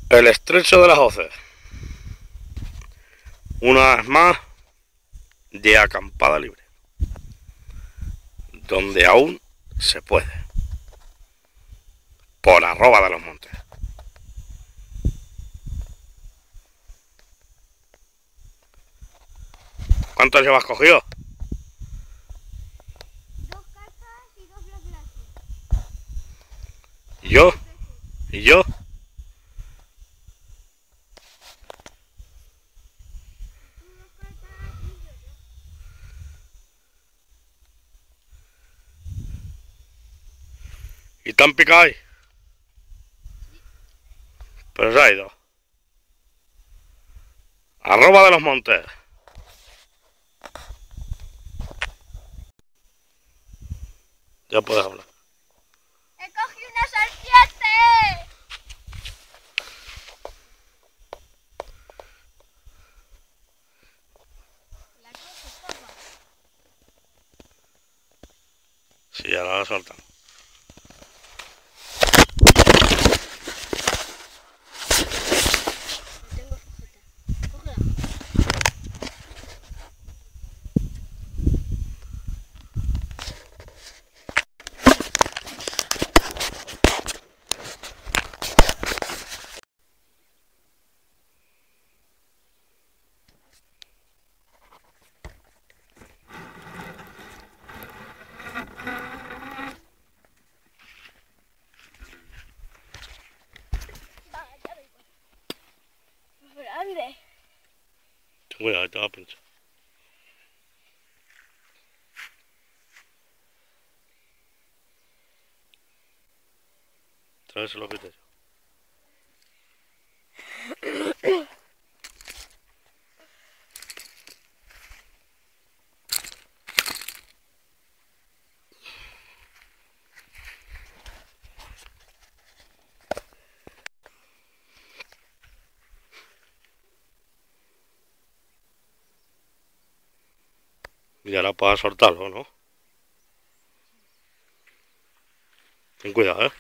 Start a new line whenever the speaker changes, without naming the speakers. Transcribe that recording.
El estrecho de las Hoces. Una vez más de acampada libre, donde aún se puede, por arroba de los montes. ¿Cuántos llevas cogido?
2 carpas y 2 Black Glacier.
¿Y yo? ¿Y yo?
Tú 2 carpas y yo.
¿Y te han picado ahí? Pero se ha ido. Arroba de los montes. Ya puedes hablar.
¡He cogido una serpiente! La coges, papá.
Sí, ahora la soltan.
No tengo sujeta. Cógela. Va, ya da igual. Grande.
Ten cuidado, te va a pinchar. A ver si lo quites. Y ahora puedes soltarlo, ¿no? Ten cuidado,